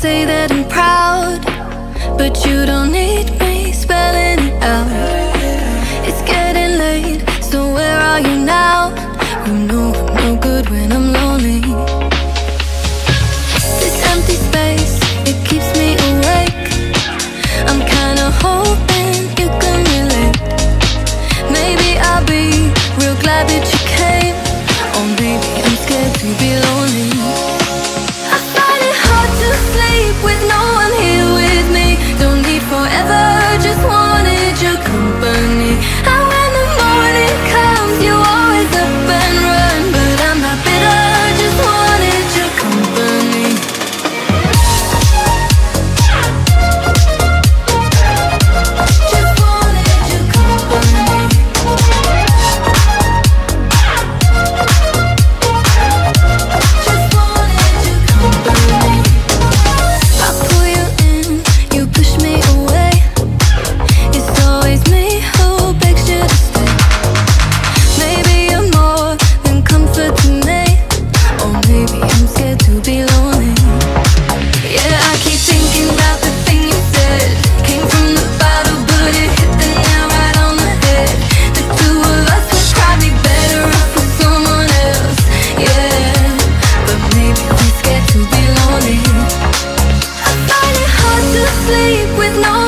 say that I'm proud, but you don't need me spelling it out. It's getting late, so where are you now? You know I'm no good when I'm lonely. This empty space, it keeps me awake. I'm kinda hoping you can relate. Maybe I'll be real glad that you came, or maybe I'm scared to be lonely. I find it hard to sleep with no one here with me. Don't need forever, just wanted your company. And when the morning comes, you always up and run, but I'm not bitter, just wanted your company. Just wanted your company. Just wanted your company. I pull you in, you push me away. It's always me who begs you to stay. Maybe you're more than comfort to me, or maybe I'm scared to be lonely. Yeah, I keep thinking about the thing you said. Came from the bottle, but it hit the nail right on the head. The two of us would probably better off with someone else. Yeah, but maybe we're scared to be lonely. I find it hard to sleep with no